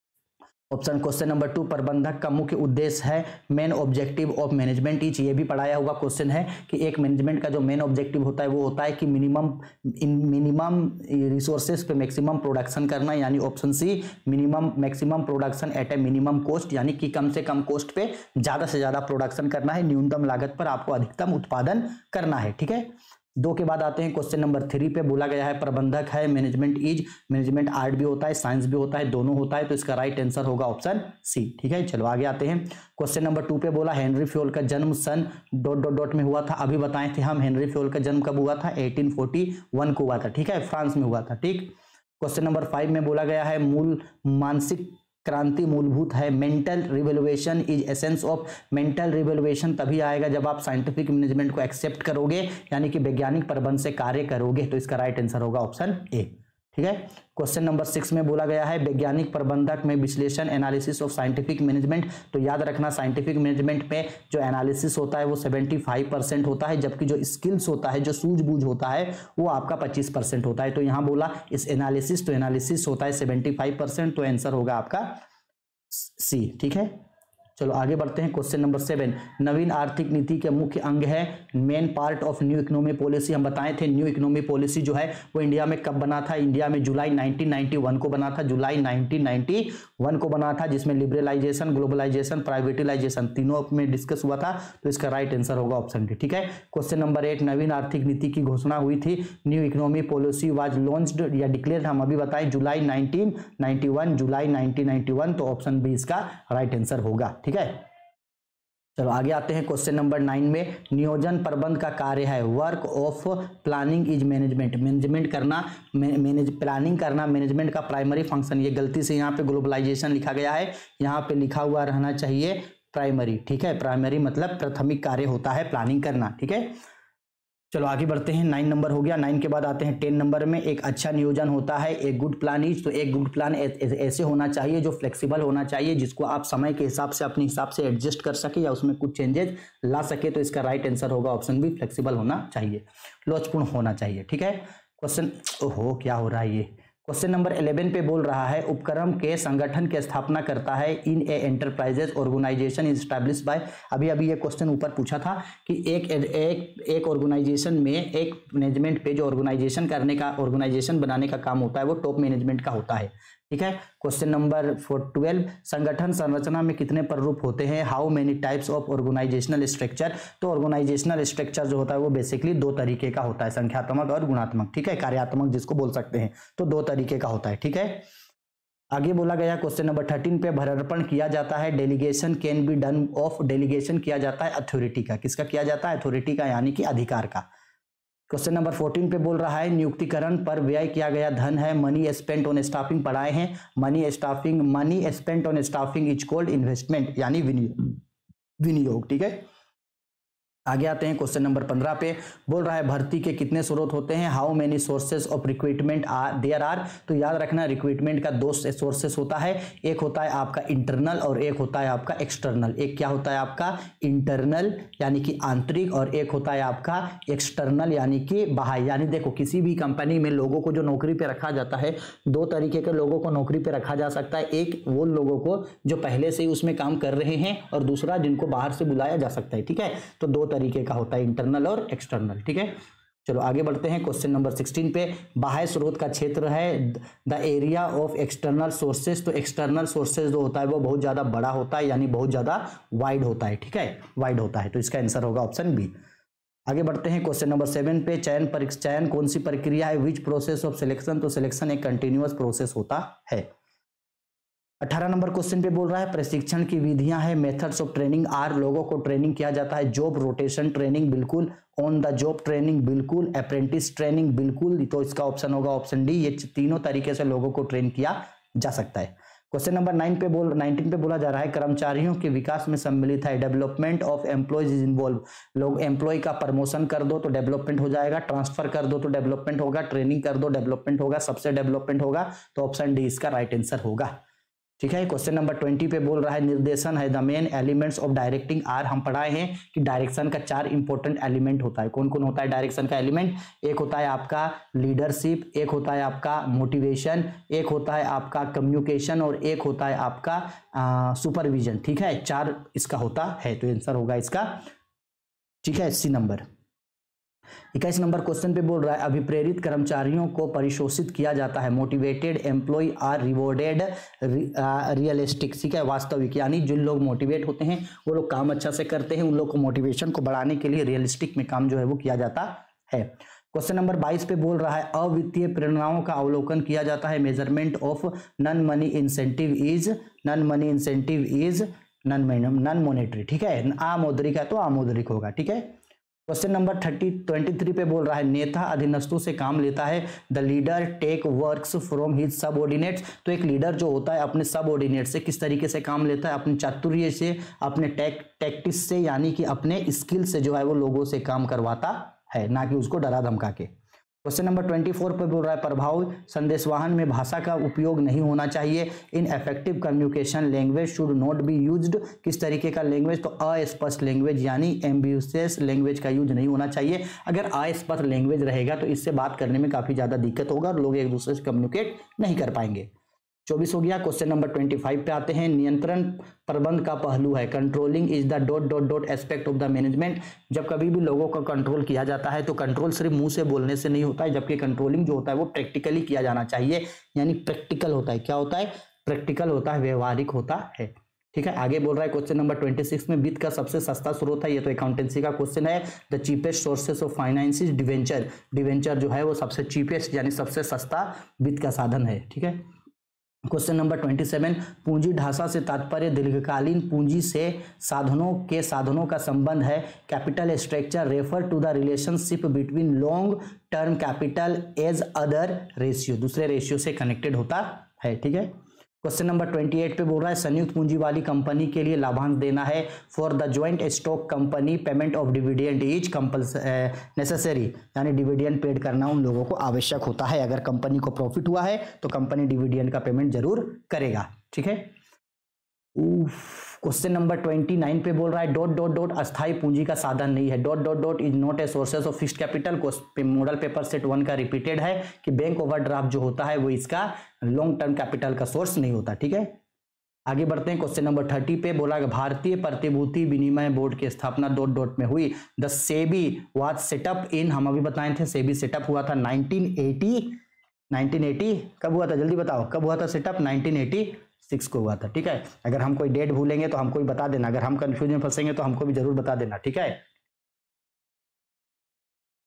Option question number two, प्रबंधक का मुख्य उद्देश्य है main objective of management each. ये भी पढ़ाया हुआ क्वेश्चन है कि एक मैनेजमेंट का जो मेन ऑब्जेक्टिव होता है वो होता है कि मिनिमम इन मिनिमम रिसोर्सेज पे मैक्सिमम प्रोडक्शन करना, यानी option C minimum maximum production at a minimum cost, यानी कि कम से कम कॉस्ट पे ज्यादा से ज्यादा प्रोडक्शन करना है, न्यूनतम लागत पर आपको अधिकतम उत्पादन करना है। ठीक है, दो के बाद आते हैं क्वेश्चन नंबर थ्री पे। बोला गया है प्रबंधक है मैनेजमेंट इज, मैनेजमेंट आर्ट भी होता है, साइंस भी होता है, दोनों होता है। तो इसका राइट आंसर होगा ऑप्शन सी। ठीक है, चलो आगे आते हैं क्वेश्चन नंबर टू पे। बोला हेनरी फ्योल का जन्म सन डॉट डॉट डॉट में हुआ था। अभी बताए थे हम हेनरी फ्योल का जन्म कब हुआ था? एटीन फोर्टी वन को हुआ था। ठीक है, फ्रांस में हुआ था। ठीक, क्वेश्चन नंबर फाइव में बोला गया है मूल मानसिक क्रांति मूलभूत है। Mental revolution is essence of. Mental revolution तभी आएगा जब आप साइंटिफिक मैनेजमेंट को एक्सेप्ट करोगे, यानी कि वैज्ञानिक प्रबंध से कार्य करोगे। तो इसका राइट आंसर होगा ऑप्शन ए। ठीक है, क्वेश्चन नंबर सिक्स में बोला गया है वैज्ञानिक प्रबंधक में विश्लेषण एनालिसिस ऑफ साइंटिफिक मैनेजमेंट। तो याद रखना साइंटिफिक मैनेजमेंट में जो एनालिसिस होता है वो पचहत्तर परसेंट होता है, जबकि जो स्किल्स होता है, जो सूझबूझ होता है, वो आपका पच्चीस परसेंट होता है। तो यहां बोला इस एनालिसिस, तो एनालिसिस होता है पचहत्तर परसेंट, तो आंसर होगा आपका सी। ठीक है, चलो आगे बढ़ते हैं क्वेश्चन नंबर सेवन। नवीन आर्थिक नीति के मुख्य अंग है main part of new economy policy. हम बताए थे न्यू इकोनॉमी पॉलिसी जो है वो इंडिया में कब बना था? इंडिया में जुलाई नाइनटीन नाइंटी वन को बना था। जुलाई नाइनटीन नाइंटी वन को बना था, जिसमें लिबरलाइजेशन, ग्लोबलाइजेशन, प्राइवेटाइजेशन तीनों में डिस्कस हुआ था। तो इसका राइट आंसर होगा ऑप्शन डी। ठीक है, क्वेश्चन नंबर एट, नवीन आर्थिक नीति की घोषणा हुई थी। New economy policy was launched या डिक्लेयर्ड, हम अभी बताएं July nineteen ninety one, July nineteen ninety one. तो ऑप्शन बी इसका राइट आंसर होगा। ठीक है, चलो आगे आते हैं क्वेश्चन नंबर नाइन में। नियोजन प्रबंध का कार्य है। Work of planning is management. Management करना, मैनेज प्लानिंग करना मैनेजमेंट का प्राइमरी फंक्शन। ये गलती से यहाँ पे ग्लोबलाइजेशन लिखा गया है, यहाँ पे लिखा हुआ रहना चाहिए प्राइमरी। ठीक है, प्राइमरी मतलब प्राथमिक कार्य होता है प्लानिंग करना। ठीक है, चलो आगे बढ़ते हैं। नाइन नंबर हो गया। नाइन के बाद आते हैं टेन नंबर में। एक अच्छा नियोजन होता है, एक गुड प्लान इज। तो एक गुड प्लान ऐसे होना चाहिए जो फ्लेक्सिबल होना चाहिए, जिसको आप समय के हिसाब से अपने हिसाब से एडजस्ट कर सके या उसमें कुछ चेंजेस ला सके। तो इसका राइट आंसर होगा ऑप्शन बी, फ्लेक्सिबल होना चाहिए, लोचपूर्ण होना चाहिए। ठीक है, क्वेश्चन ओहो क्या हो रहा है ये। क्वेश्चन नंबर इलेवन पे बोल रहा है उपक्रम के संगठन की स्थापना करता है in a enterprises organization is established by. अभी अभी ये क्वेश्चन ऊपर पूछा था कि एक एक एक ऑर्गेनाइजेशन में, एक मैनेजमेंट पे जो ऑर्गेनाइजेशन करने का, ऑर्गेनाइजेशन बनाने का काम होता है वो टॉप मैनेजमेंट का होता है। ठीक है, क्वेश्चन नंबर ट्वेल्व, संगठन संरचना में कितने प्ररूप होते हैं? How many types of organizational structure. तो ऑर्गेनाइजेशनल स्ट्रक्चर जो होता है वो बेसिकली दो तरीके का होता है, संख्यात्मक और गुणात्मक। ठीक है, कार्यात्मक जिसको बोल सकते हैं, तो दो तरीके का होता है। ठीक है, आगे बोला गया क्वेश्चन नंबर थर्टीन पे भरार्पण किया जाता है, delegation can be done of, delegation किया जाता है अथॉरिटी का, किसका किया जाता है? अथॉरिटी का, यानी कि अधिकार का। क्वेश्चन नंबर फोर्टीन पे बोल रहा है नियुक्तिकरण पर व्यय किया गया धन है, मनी स्पेंट ऑन स्टाफिंग पढ़ाए हैं, money staffing money spent on staffing is called investment, यानी विनियोग, विनियोग, ठीक है। आगे आते हैं क्वेश्चन नंबर पंद्रह पे, बोल रहा है भर्ती के कितने स्रोत होते हैं, how many sources of recruitment are there are. तो याद रखना रिक्रूटमेंट का दो सोर्सेस होता है, एक होता है आपका इंटरनल और एक होता है आपका एक्सटर्नल। एक क्या होता है आपका इंटरनल यानी कि आंतरिक, और एक होता है आपका एक्सटर्नल यानी कि बाह्य। यानी देखो किसी भी कंपनी में लोगों को जो नौकरी पे रखा जाता है, दो तरीके के लोगों को नौकरी पे रखा जा सकता है, एक वो लोगों को जो पहले से ही उसमें काम कर रहे हैं, और दूसरा जिनको बाहर से बुलाया जा सकता है, ठीक है। तो दो तरीके का होता है इंटरनल और एक्सटर्नल, ठीक है। चलो आगे बढ़ते हैं क्वेश्चन नंबर सिक्सटीन पे, बाह्य स्रोत का क्षेत्र है the area of external sources. तो एक्सटर्नल सोर्सेज जो होता है वो बहुत ज्यादा बड़ा होता है, यानी बहुत ज्यादा वाइड होता है, ठीक है, वाइड होता है। तो इसका आंसर होगा ऑप्शन बी। आगे बढ़ते हैं क्वेश्चन नंबर सेवन पे, चयन परीक्षा चयन कौन सी प्रक्रिया है, विच प्रोसेस ऑफ सिलेक्शन। तो सिलेक्शन एक कंटिन्यूअस प्रोसेस होता है। अठारह नंबर क्वेश्चन पे बोल रहा है प्रशिक्षण की विधियां है, मेथड्स ऑफ ट्रेनिंग आर। लोगों को ट्रेनिंग किया जाता है, जॉब रोटेशन ट्रेनिंग बिल्कुल, ऑन द जॉब ट्रेनिंग बिल्कुल, अप्रेंटिस ट्रेनिंग बिल्कुल। तो इसका ऑप्शन होगा ऑप्शन डी, ये तीनों तरीके से लोगों को ट्रेन किया जा सकता है। क्वेश्चन नंबर नाइन पे बोल नाइनटीन पे बोला जा रहा है कर्मचारियों के विकास में सम्मिलित है, development of employees is involve. लोग एम्प्लॉय का प्रमोशन कर दो तो डेवलपमेंट हो जाएगा, ट्रांसफर कर दो तो डेवलपमेंट होगा, ट्रेनिंग कर दो डेवलपमेंट होगा, सबसे डेवलपमेंट होगा। तो ऑप्शन डी इसका राइट आंसर होगा, ठीक है। क्वेश्चन नंबर ट्वेंटी पे बोल रहा है निर्देशन है the main elements of directing are. हम पढ़ाए हैं कि डायरेक्शन का चार इंपॉर्टेंट एलिमेंट होता है। कौन कौन होता है डायरेक्शन का एलिमेंट? एक होता है आपका लीडरशिप, एक होता है आपका मोटिवेशन, एक होता है आपका कम्युनिकेशन, और एक होता है आपका सुपरविजन, ठीक है। चार इसका होता है, तो आंसर होगा इसका, ठीक है, सी नंबर। इक्कीस नंबर क्वेश्चन पे बोल रहा है अभिप्रेरित कर्मचारियों को परिशोषित किया जाता है, motivated employ are rewarded realistic, ठीक है, वास्तविक। यानी जिन लोग मोटिवेट होते हैं वो लोग काम अच्छा से करते हैं, उन लोग को मोटिवेशन को बढ़ाने के लिए रियलिस्टिक में काम जो है वो किया जाता है। क्वेश्चन नंबर बाईस पे बोल रहा है अवित्तीय प्रेरणाओं का अवलोकन किया जाता है, measurement of non money incentive is, non money incentive is non non monetary, ठीक है। आमौद्रिक है तो आमौद्रिक होगा, ठीक है। Question number thirty twenty three पे बोल रहा है नेता अधीनस्थों से काम लेता है, the leader take works from his subordinates. तो एक लीडर जो होता है अपने सबऑर्डिनेट से किस तरीके से काम लेता है? अपने चातुर्य से, अपने टेक टैक्टिस से, यानी कि अपने स्किल से जो है वो लोगों से काम करवाता है, ना कि उसको डरा धमका के। क्वेश्चन नंबर चौबीस पे बोल रहा है प्रभाव संदेशवाहन में भाषा का उपयोग नहीं होना चाहिए, in effective communication language should not be used. किस तरीके का लैंग्वेज? तो अस्पष्ट लैंग्वेज यानी एम्बिगुअस लैंग्वेज का यूज नहीं होना चाहिए। अगर अस्पष्ट लैंग्वेज रहेगा तो इससे बात करने में काफी ज्यादा दिक्कत होगा और लोग एक दूसरे से कम्युनिकेट नहीं कर पाएंगे। चौबीस हो गया। क्वेश्चन नंबर पच्चीस पे आते हैं, नियंत्रण प्रबंध का पहलू है, controlling is the dot dot dot aspect of the management. जब कभी भी लोगों का कंट्रोल किया जाता है तो कंट्रोल सिर्फ मुंह से बोलने से नहीं होता है, जबकि कंट्रोलिंग जो होता है वो प्रैक्टिकली किया जाना चाहिए, यानी प्रैक्टिकल होता है। क्या होता है? प्रैक्टिकल होता है, व्यवहारिक होता है। ठीक है, आगे बोल रहा है क्वेश्चन नंबर छब्बीस में वित्त का सबसे सस्ता स्रोत है, ये तो अकाउंटेंसी का क्वेश्चन है। The cheapest sources of finance is debenture. Debenture जो है वो सबसे चीपेस्ट यानी सबसे सस्ता वित्त का साधन है। ठीक है, क्वेश्चन नंबर सत्ताईस, पूंजी ढांचा से तात्पर्य दीर्घकालीन पूंजी से साधनों के साधनों का संबंध है। Capital structure refer to the relationship between long term capital as other ratio, दूसरे रेशियो से कनेक्टेड होता है। ठीक है, क्वेश्चन नंबर अट्ठाईस पे बोल रहा है संयुक्त पूंजी वाली कंपनी के लिए लाभांश देना है। For the joint stock company payment of dividend is compulsory necessary, यानी डिविडेंड पेड करना उन लोगों को आवश्यक होता है। अगर कंपनी को प्रॉफिट हुआ है तो कंपनी डिविडेंड का पेमेंट जरूर करेगा। ठीक है, क्वेश्चन नंबर उनतीस पे बोल रहा है डॉट डॉट डॉट अस्थाई पूंजी का साधन नहीं है। Dot dot dot is not a sources of fixed capital. Model paper set one का रिपीटेड है कि बैंक ओवरड्राफ्ट जो होता है वो इसका लॉन्ग टर्म कैपिटल का सोर्स नहीं होता। ठीक है, आगे बढ़ते हैं। क्वेश्चन नंबर तीस पे बोला भारतीय प्रतिभूति विनिमय बोर्ड की स्थापना डॉट डॉट में हुई। The SEBI was set up in, हम अभी बताए थे सेबी सेटअप हुआ था नाइनटीन एटी। नाइनटीन एटी कब हुआ था? जल्दी बताओ कब हुआ था सेटअप? नाइनटीन एटी सिक्स को हुआ था। ठीक है, अगर हम कोई डेट भूलेंगे तो हमको भी बता देना, अगर हम कंफ्यूजन में फंसेंगे तो हमको भी जरूर बता देना। ठीक है,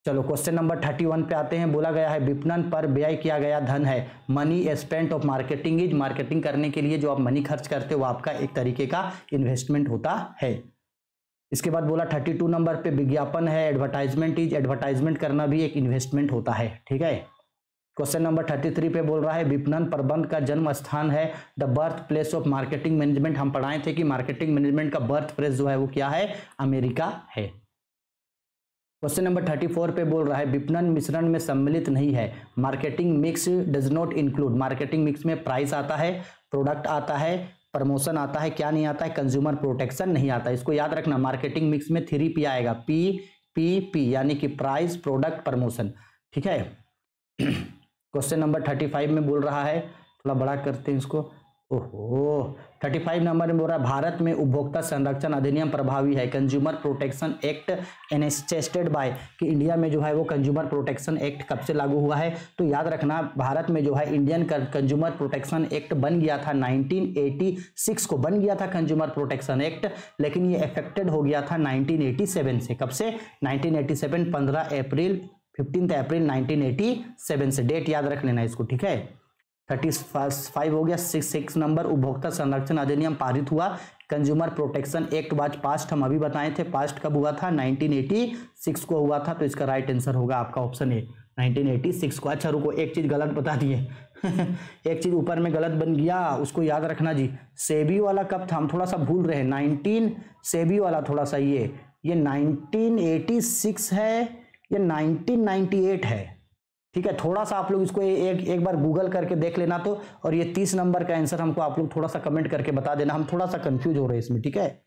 चलो क्वेश्चन नंबर थर्टी वन पे आते हैं। बोला गया है विपणन पर व्यय किया गया धन है। Money spent of marketing is, marketing करने के लिए जो आप मनी खर्च करते हो वो आपका एक तरीके का इन्वेस्टमेंट होता है। इसके बाद बोला थर्टी टू नंबर पे विज्ञापन है। एडवर्टाइजमेंट इज, एडवर्टाइजमेंट करना भी एक इन्वेस्टमेंट होता है। ठीक है। क्वेश्चन नंबर थर्टी थ्री पे बोल रहा है विपणन प्रबंध का जन्म स्थान है। The birth place of marketing management, हम पढ़ाए थे कि मार्केटिंग मैनेजमेंट का बर्थ प्लेस जो है वो क्या है, अमेरिका है। क्वेश्चन नंबर थर्टी फोर पे बोल रहा है विपणन मिश्रण में सम्मिलित नहीं है। Marketing mix does not include, marketing mix में प्राइस आता है, प्रोडक्ट आता है, प्रमोशन आता है, क्या नहीं आता है, कंज्यूमर प्रोटेक्शन नहीं आता। इसको याद रखना, मार्केटिंग मिक्स में थ्री पी आएगा, पी पी पी यानी कि प्राइस, प्रोडक्ट, प्रमोशन। ठीक है। क्वेश्चन नंबर थर्टी फाइव में बोल रहा है, थोड़ा बड़ा करते हैं इसको। ओहो, थर्टी फाइव नंबर में बोल रहा है भारत में उपभोक्ता संरक्षण अधिनियम प्रभावी है। Consumer protection act enacted by, कि इंडिया में जो है वो कंज्यूमर प्रोटेक्शन एक्ट कब से लागू हुआ है, तो याद रखना भारत में जो है इंडियन कंज्यूमर प्रोटेक्शन एक्ट बन गया था नाइनटीन एटी सिक्स को, बन गया था कंज्यूमर प्रोटेक्शन एक्ट, लेकिन ये इफेक्टेड हो गया था नाइनटीन एटी सेवन से। कब से? नाइनटीन एटी सेवन, पंद्रह अप्रैल, fifteen April nineteen eighty seven से। डेट याद रख लेना इसको। ठीक है। थर्टी फाइव हो गया। सिक्स सिक्स नंबर उपभोक्ता संरक्षण अधिनियम पारित हुआ। Consumer protection act was passed, हम अभी बताए थे पास्ट कब हुआ था, नाइनटीन एटी सिक्स को हुआ था, तो इसका राइट आंसर होगा आपका option A, nineteen eighty six को। अच्छा रुको, एक चीज गलत बता दिए एक चीज ऊपर में गलत बन गया, उसको याद रखना जी। सेबी वाला कब था, हम थोड़ा सा भूल रहे हैं, नाइनटीन सेबी वाला थोड़ा सा ये ये नाइनटीन एटी सिक्स है, ये नाइनटीन नाइंटी एट है। ठीक है। थोड़ा सा आप लोग इसको एक एक बार गूगल करके देख लेना तो, और ये तीस नंबर का आंसर हमको आप लोग थोड़ा सा कमेंट करके बता देना, हम थोड़ा सा कंफ्यूज हो रहे हैं इसमें। ठीक है।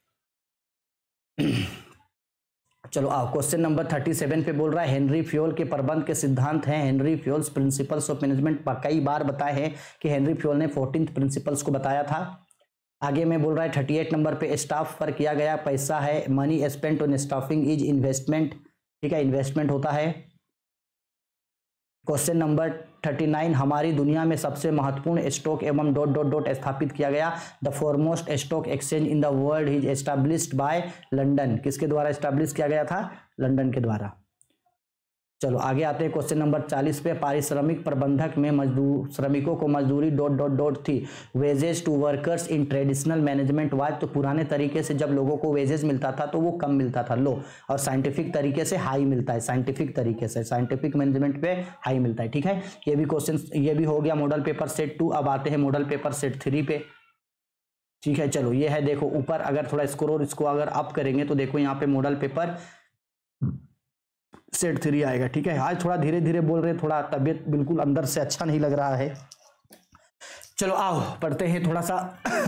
चलो आओ, क्वेश्चन नंबर थर्टी सेवन पे बोल रहा है हेनरी फ्योल के प्रबंध के सिद्धांत हैं। Henri Fayol's principles of management, कई बार बताए हैं कि हेनरी फ्योल ने फोर्टीन्थ प्रिंसिपल्स को बताया था। आगे में बोल रहा है थर्टी एट नंबर पे स्टाफ पर किया गया पैसा है। Money spent on staffing is investment. ठीक है, इन्वेस्टमेंट होता है। क्वेश्चन नंबर थर्टी नाइन, हमारी दुनिया में सबसे महत्वपूर्ण स्टॉक एवं डॉट डॉट डॉट स्थापित किया गया। The foremost stock exchange in the world is established by London. किसके द्वारा एस्टैब्लिश किया गया था? लंदन के द्वारा। चलो आगे आते हैं क्वेश्चन नंबर चालीस पे। पारिश्रमिक प्रबंधक में मजदूर श्रमिकों को मजदूरी डॉट डॉट डॉट थी। Wages to workers in traditional management was, तो पुराने तरीके से जब लोगों को वेजेस मिलता था तो वो कम मिलता था, लो, और साइंटिफिक तरीके से हाई मिलता है। साइंटिफिक तरीके से साइंटिफिक मैनेजमेंट पे हाई मिलता है। ठीक है। ये भी क्वेश्चन, ये भी हो गया मॉडल पेपर सेट टू। अब आते हैं मॉडल पेपर सेट थ्री पे। ठीक है। चलो ये है, देखो ऊपर अगर थोड़ा स्कोर इसको अगर अप करेंगे तो देखो यहाँ पे मॉडल पेपर सेट थ्री आएगा। ठीक है। आज थोड़ा धीरे धीरे बोल रहे, थोड़ा तबीयत बिल्कुल अंदर से अच्छा नहीं लग रहा है। चलो आओ पढ़ते हैं थोड़ा सा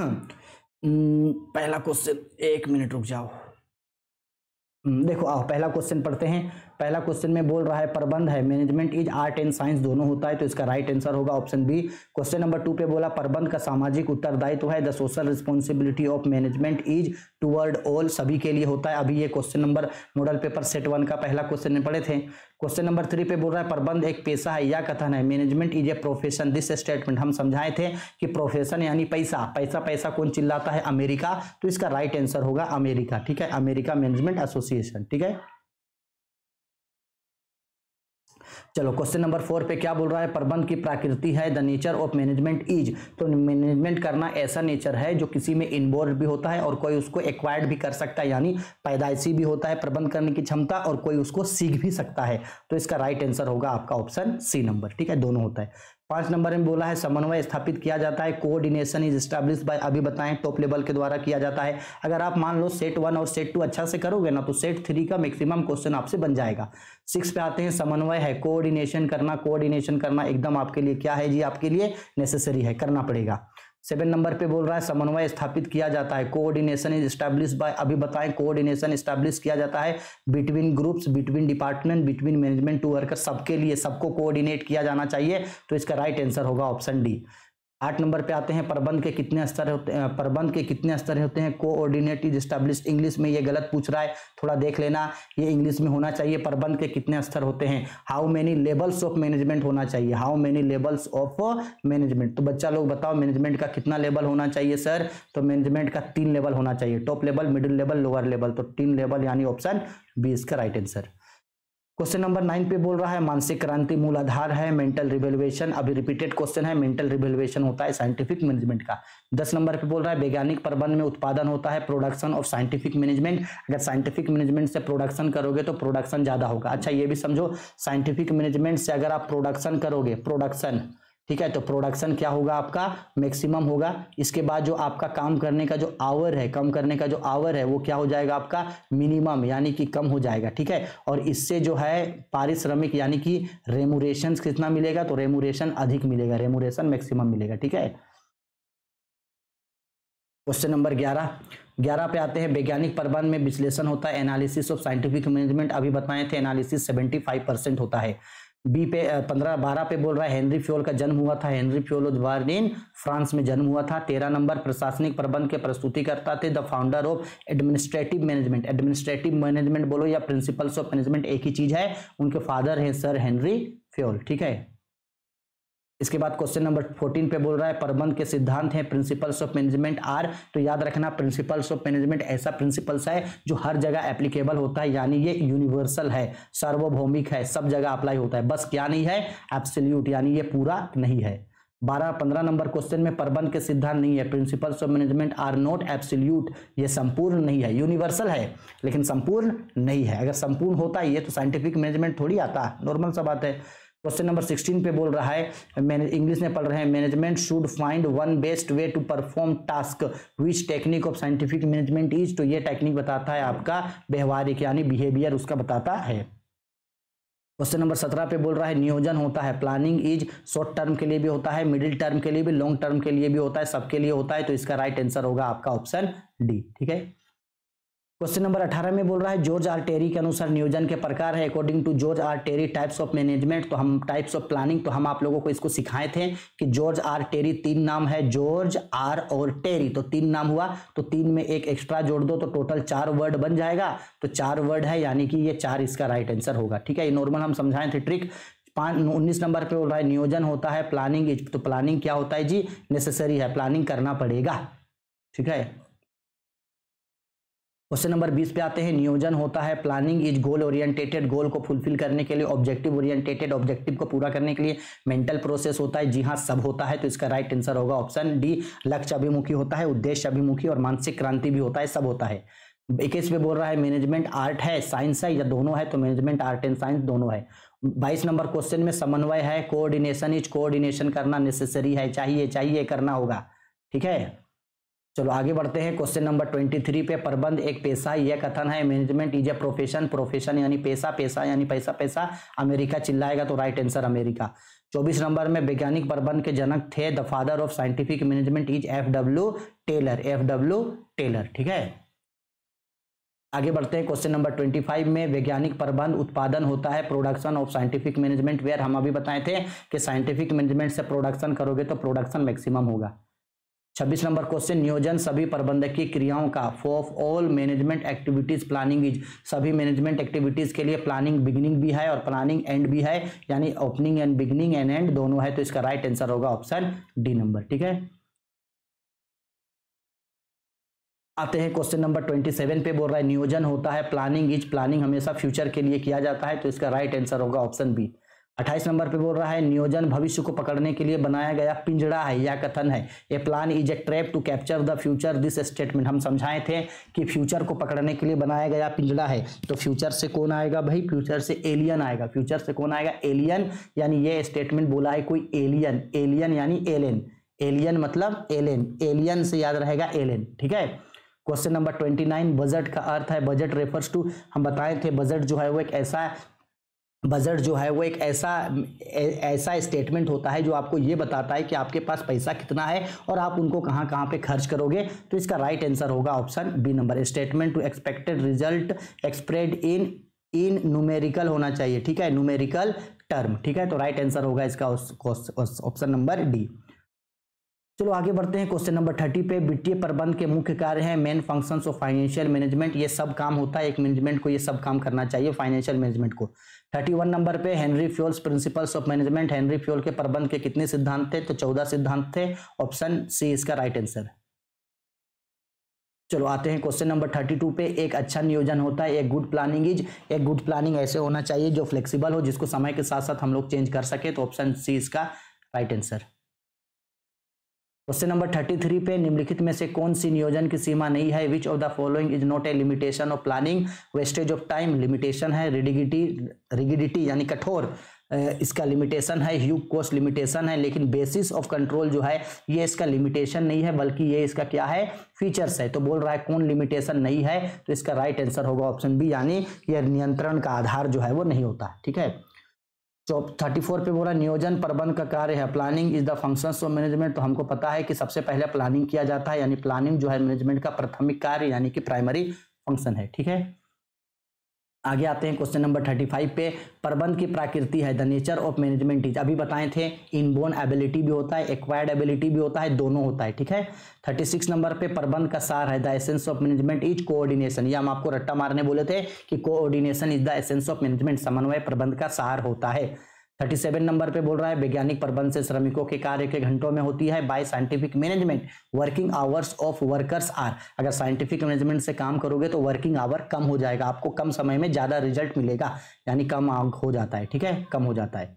पहला क्वेश्चन, एक मिनट रुक जाओ। देखो आओ पहला क्वेश्चन पढ़ते हैं। पहला क्वेश्चन में बोल रहा है प्रबंध है, management is art and science दोनों होता है, तो इसका राइट आंसर होगा option B. Question number two पे बोला प्रबंध का सामाजिक उत्तरदायित्व है। The social responsibility of management is toward all, सभी के लिए होता है। अभी ये question number model paper set one का पहला क्वेश्चन में पढ़े थे। क्वेश्चन नंबर थ्री पे बोल रहा है प्रबंध एक पेशा है या कथन है। Management is a profession. This statement हम समझाए थे कि प्रोफेशन यानी पैसा, पैसा पैसा कौन चिल्लाता है? अमेरिका, तो इसका राइट आंसर होगा अमेरिका। ठीक है, अमेरिका मैनेजमेंट एसोसिएशन। ठीक है। चलो क्वेश्चन नंबर फोर पे क्या बोल रहा है? प्रबंध की प्रकृति है। The nature of management is, तो मैनेजमेंट करना ऐसा नेचर है जो किसी में इन्वॉल्व भी होता है और कोई उसको एक्वायर्ड भी कर सकता है, यानी पैदाइशी भी होता है प्रबंध करने की क्षमता, और कोई उसको सीख भी सकता है। तो इसका राइट आंसर होगा आपका ऑप्शन सी नंबर। ठीक है, दोनों होता है। पांच नंबर में बोला है समन्वय स्थापित किया जाता है। कोऑर्डिनेशन इज एस्टैब्लिश्ड बाय, अभी बताएं टॉप लेवल के द्वारा किया जाता है। अगर आप मान लो सेट वन और सेट टू अच्छा से करोगे ना तो सेट थ्री का मैक्सिमम क्वेश्चन आपसे बन जाएगा। सिक्स पे आते हैं, समन्वय है, कोऑर्डिनेशन करना। कोऑर्डिनेशन करना एकदम आपके लिए क्या है जी? आपके लिए नेसेसरी है, करना पड़ेगा। सेवन नंबर पे बोल रहा है समन्वय स्थापित किया जाता है। कोऑर्डिनेशन इज एस्टैब्लिश्ड बाय, अभी बताएं कोऑर्डिनेशन एस्टैब्लिश किया जाता है between groups, between department, between management to worker, सबके लिए, सबको कोऑर्डिनेट किया जाना चाहिए। तो इसका राइट आंसर होगा ऑप्शन डी। आठ नंबर पे आते हैं, प्रबंध के कितने स्तर होते हैं? प्रबंध के कितने स्तर होते हैं? कोऑर्डिनेट इज एस्टैब्लिश्ड, इंग्लिश में ये गलत पूछ रहा है, थोड़ा देख लेना, ये इंग्लिश में होना चाहिए। प्रबंध के कितने स्तर होते हैं? How many levels of management होना चाहिए। How many levels of management, तो बच्चा लोग बताओ मैनेजमेंट का कितना लेवल होना चाहिए सर? तो मैनेजमेंट का तीन लेवल होना चाहिए, top level, middle level, lower level, तो तीन लेवल यानी ऑप्शन बी इसका right answer. Question number nine पे बोल रहा है मानसिक क्रांति मूल आधार है, मेंटल रिवेल्युएशन, अभी रिपीटेड क्वेश्चन है, मेंटल रिवेल्युएशन होता है साइंटिफिक मैनेजमेंट का। दस नंबर पे बोल रहा है वैज्ञानिक प्रबंध में उत्पादन होता है, प्रोडक्शन ऑफ साइंटिफिक मैनेजमेंट, अगर साइंटिफिक मैनेजमेंट से प्रोडक्शन करोगे तो प्रोडक्शन ज्यादा होगा। अच्छा ये भी समझो, साइंटिफिक मैनेजमेंट से अगर आप प्रोडक्शन करोगे, प्रोडक्शन, ठीक है, तो प्रोडक्शन क्या होगा आपका, मैक्सिमम होगा। इसके बाद जो आपका काम करने का जो आवर है, कम करने का जो आवर है वो क्या हो जाएगा आपका, मिनिमम, यानी कि कम हो जाएगा, ठीक है। और इससे जो है पारिश्रमिक यानी कि रेमुरेशन कितना मिलेगा, तो रेमुरेशन अधिक मिलेगा, रेमुरेशन मैक्सिमम मिलेगा, ठीक है। क्वेश्चन नंबर ग्यारह ग्यारह पे आते हैं, वैज्ञानिक प्रबंध में विश्लेषण होता है, एनालिसिस ऑफ साइंटिफिक मैनेजमेंट, अभी बताए थे एनालिसिस सेवेंटी फाइव परसेंट होता है। बी पे पंद्रह बारह पे बोल रहा है हेनरी फ्योल का जन्म हुआ था, हेनरी फ्योल बार्लिन फ्रांस में जन्म हुआ था। तेरह नंबर प्रशासनिक प्रबंध के प्रस्तुतिकर्ता थे the founder of administrative management, administrative management बोलो या प्रिंसिपल्स ऑफ मैनेजमेंट एक ही चीज है, उनके फादर हैं सर हेनरी फ्योल, ठीक है। इसके बाद क्वेश्चन नंबर फोर्टीन पे बोल रहा है प्रबंध के सिद्धांत हैं, प्रिंसिपल्स ऑफ मैनेजमेंट आर, तो याद रखना प्रिंसिपल्स ऑफ मैनेजमेंट ऐसा प्रिंसिपल्स है जो हर जगह एप्लीकेबल होता है, यानी ये यूनिवर्सल है, सार्वभौमिक है, सब जगह अप्लाई होता है, बस क्या नहीं है, एब्सोल्यूट, यानी ये पूरा नहीं है। बारह पंद्रह नंबर क्वेश्चन में प्रबंध के सिद्धांत नहीं है, principles of management are not absolute, ये संपूर्ण नहीं है, यूनिवर्सल है लेकिन संपूर्ण नहीं है। अगर संपूर्ण होता है ये तो साइंटिफिक मैनेजमेंट थोड़ी आता, नॉर्मल सा बात है। क्वेश्चन नंबर सिक्सटीन पे बोल रहा है, इंग्लिश में पढ़ रहे हैं, management should find one best way to perform task, which technique of scientific management is, तो ये टेक्निक बताता है आपका व्यवहारिक यानी बिहेवियर उसका बताता है। क्वेश्चन नंबर सत्रह पे बोल रहा है नियोजन होता है, प्लानिंग इज शॉर्ट टर्म के लिए भी होता है, मिडिल टर्म के लिए भी, लॉन्ग टर्म के लिए भी होता है, सबके लिए होता है, तो इसका राइट आंसर होगा आपका ऑप्शन डी, ठीक है। क्वेश्चन नंबर अठारह में बोल रहा है जॉर्ज आर टेरी के अनुसार नियोजन के प्रकार है, according to George R Terry types of management, तो हम टाइप्स ऑफ प्लानिंग, तो हम आप लोगों को इसको सिखाए थे कि जॉर्ज आर टेरी, तीन नाम है, जॉर्ज आर और टेरी, तो तीन नाम हुआ, तो तीन में एक एक्स्ट्रा जोड़ दो तो टोटल चार वर्ड बन जाएगा, तो चार वर्ड है यानी कि ये चार इसका राइट आंसर होगा, ठीक है। ये नॉर्मल हम समझाए थे ट्रिक। पांच उन्नीस नंबर पे बोल रहा है नियोजन होता है, प्लानिंग इज, तो प्लानिंग क्या होता है जी, नेसेसरी है, प्लानिंग करना पड़ेगा, ठीक है। क्वेश्चन नंबर बीस पे आते हैं, नियोजन होता है, planning is goal orientated, goal को फुलफिल करने के लिए, ऑब्जेक्टिव ओरिएंटेटेड, ऑब्जेक्टिव को पूरा करने के लिए, मेंटल प्रोसेस होता है, जी हाँ सब होता है, तो इसका राइट आंसर होगा ऑप्शन डी, लक्ष्य अभिमुखी होता है, उद्देश्य अभिमुखी और मानसिक क्रांति भी होता है, सब होता है। इक्कीस पे बोल रहा है मैनेजमेंट आर्ट है, साइंस है या दोनों है, तो मैनेजमेंट आर्ट एंड साइंस दोनों है। बाईस नंबर क्वेश्चन में समन्वय है, कोऑर्डिनेशन इज, कोऑर्डिनेशन करना नेसेसरी है, चाहिए चाहिए करना होगा, ठीक है। चलो आगे बढ़ते हैं, क्वेश्चन नंबर तेईस पे प्रबंध एक पेशा है, यह कथन है, management is a profession, profession यानी पेशा, पेशा यानी पैसा, पैसा, अमेरिका चिल्लाएगा तो राइट आंसर अमेरिका। चौबीस नंबर में वैज्ञानिक प्रबंध के जनक थे, the father of scientific management is F W Taylor, F W Taylor, ठीक है। आगे बढ़ते हैं, क्वेश्चन नंबर पच्चीस में वैज्ञानिक प्रबंध उत्पादन होता है, production of scientific management where, हम अभी बताए थे कि साइंटिफिक मैनेजमेंट से प्रोडक्शन करोगे तो प्रोडक्शन मैक्सिमम होगा। छब्बीस नंबर क्वेश्चन, नियोजन सभी प्रबंधकीय क्रियाओं का, for all management activities planning is, सभी मैनेजमेंट एक्टिविटीज के लिए प्लानिंग बिगिनिंग भी है और प्लानिंग एंड भी है, यानी opening end beginning end end दोनों है, तो इसका राइट आंसर होगा ऑप्शन डी नंबर, ठीक है। आते हैं क्वेश्चन नंबर सत्ताईस पे, बोल रहा है नियोजन होता है, प्लानिंग इज, प्लानिंग हमेशा फ्यूचर के लिए किया जाता है, तो इसका राइट आंसर होगा ऑप्शन बी। अट्ठाईस नंबर पे बोल रहा है नियोजन भविष्य को पकड़ने के लिए बनाया गया पिंजड़ा है या कथन है, a plan is a trap to capture the future, this statement, हम समझाए थे कि फ्यूचर को पकड़ने के लिए बनाया गया पिंजड़ा है, तो फ्यूचर से कौन आएगा भाई, फ्यूचर से एलियन आएगा, फ्यूचर से कौन आएगा, एलियन, यानी ये स्टेटमेंट बोला है कोई एलियन, एलियन यानी एलियन, एलियन मतलब एलियन, एलियन से याद रहेगा एलियन, ठीक है। क्वेश्चन नंबर उनतीस, बजट का अर्थ है, बजट रेफर्स टू, हम बताए थे बजट जो है वो एक ऐसा बजट जो है वो एक ऐसा ऐसा स्टेटमेंट होता है जो आपको ये बताता है कि आपके पास पैसा कितना है और आप उनको कहाँ कहाँ पे खर्च करोगे, तो इसका राइट आंसर होगा option B number, statement to expected result expressed in in numerical होना चाहिए, ठीक है, न्यूमेरिकल टर्म, ठीक है, तो राइट आंसर होगा इसका ऑप्शन नंबर डी। चलो आगे बढ़ते हैं, क्वेश्चन नंबर तीस पे, वित्तीय प्रबंध के मुख्य कार्य हैं, main functions of financial management, ये सब काम होता है, एक मैनेजमेंट को ये सब काम करना चाहिए, फाइनेंशियल मैनेजमेंट को। इकतीस नंबर पे, Henri Fayol's principles of management, Henri Fayol के प्रबंध के कितने सिद्धांत थे, तो चौदह सिद्धांत थे, ऑप्शन सी इसका राइट आंसर। चलो आते हैं क्वेश्चन नंबर थर्टी टू पे। एक अच्छा नियोजन होता है, एक गुड प्लानिंग इज, एक गुड प्लानिंग ऐसे होना चाहिए जो फ्लेक्सिबल हो, जिसको समय के साथ साथ हम लोग चेंज कर सके। तो ऑप्शन सी इसका right answer. Question number thirty three पे निम्नलिखित में से कौन सी नियोजन की सीमा नहीं है? Which of the following is not a limitation of planning? Wastage of time limitation है, रिडिगिटी रिगिडिटी यानी कठोर इसका लिमिटेशन है, ह्यूग कॉस्ट लिमिटेशन है, लेकिन बेसिस ऑफ कंट्रोल जो है ये इसका लिमिटेशन नहीं है बल्कि ये इसका क्या है? फीचर्स है। तो बोल रहा है कौन लिमिटेशन नहीं है, तो इसका राइट आंसर होगा ऑप्शन बी, यानी ये नियंत्रण का आधार जो है वो नहीं होता। ठीक है। तो थर्टी फोर पे बोला नियोजन प्रबंध का कार्य है, planning is the functions of management. तो हमको पता है कि सबसे पहले प्लानिंग किया जाता है, यानी प्लानिंग जो है मैनेजमेंट का प्राथमिक कार्य यानी कि प्राइमरी फंक्शन है। ठीक है। आगे आते हैं क्वेश्चन नंबर थर्टी फाइव पे। प्रबंध की प्रकृति है, the nature of management is. अभी बताए थे इनबोर्न एबिलिटी भी होता है, एक्वायर्ड एबिलिटी भी होता है, दोनों होता है। ठीक है। थर्टी सिक्स नंबर पे प्रबंध का सार है, the essence of management is coordination. ये हम आपको रट्टा मारने बोले थे कि coordination is the essence of management, समन्वय प्रबंध का सार होता है। थर्टी सेवन नंबर पे बोल रहा है वैज्ञानिक प्रबंध से श्रमिकों के कार्य के घंटों में होती है। By scientific management working hours of workers are. अगर साइंटिफिक मैनेजमेंट से काम करोगे तो वर्किंग आवर कम हो जाएगा, आपको कम समय में ज्यादा रिजल्ट मिलेगा, यानी कम हो जाता है। ठीक है, कम हो जाता है।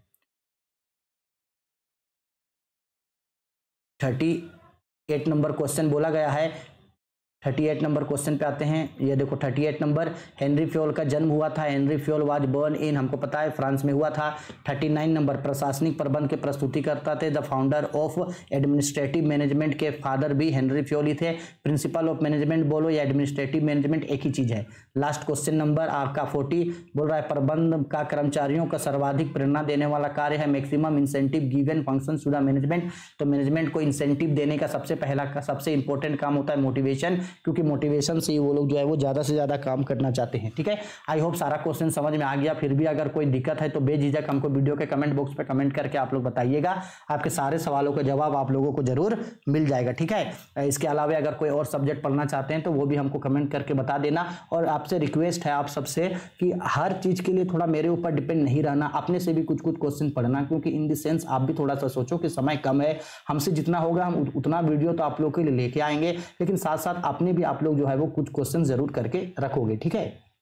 थर्टी एट नंबर क्वेश्चन बोला गया है, थर्टी एट नंबर क्वेश्चन पे आते हैं। ये देखो thirty eight number, Henri Fayol का जन्म हुआ था, Henri Fayol was born in, हमको पता है फ्रांस में हुआ था। थर्टी नाइन नंबर, प्रशासनिक प्रबंध के प्रस्तुतिकर्ता थे, the founder of administrative management के फादर भी हेनरी फ्योल ही थे। प्रिंसिपल ऑफ मैनेजमेंट बोलो या एडमिनिस्ट्रेटिव मैनेजमेंट एक ही चीज है। लास्ट क्वेश्चन नंबर आपका फोर्टी बोल रहा है प्रबंध का कर्मचारियों का सर्वाधिक प्रेरणा देने वाला कार्य है, maximum incentive given function to the management. तो मैनेजमेंट को इंसेंटिव देने का सबसे पहला का सबसे इंपॉर्टेंट काम होता है मोटिवेशन, क्योंकि मोटिवेशन से ही वो लोग जो है वो ज्यादा से ज्यादा काम करना चाहते हैं। ठीक है। आई होप सारा क्वेश्चन समझ में आ गया। फिर भी अगर कोई दिक्कत है तो बेझिझक हमको वीडियो के कमेंट बॉक्स पे कमेंट करके आप लोग बताइएगा, आपके सारे सवालों का जवाब आप लोगों को जरूर मिल जाएगा। ठीक है। इसके अलावा अगर कोई और सब्जेक्ट पढ़ना चाहते हैं तो वो भी हमको कमेंट करके बता देना। और आपसे रिक्वेस्ट है आप सबसे कि हर चीज के लिए थोड़ा मेरे ऊपर डिपेंड नहीं रहना, अपने से भी कुछ कुछ क्वेश्चन पढ़ना, क्योंकि इन द सेंस आप भी थोड़ा सा सोचो कि समय कम है, हमसे जितना होगा हम उतना वीडियो तो आप लोग के लिए लेके आएंगे, लेकिन साथ साथ अपने भी आप लोग जो है वो कुछ क्वेश्चन जरूर करके रखोगे। ठीक है।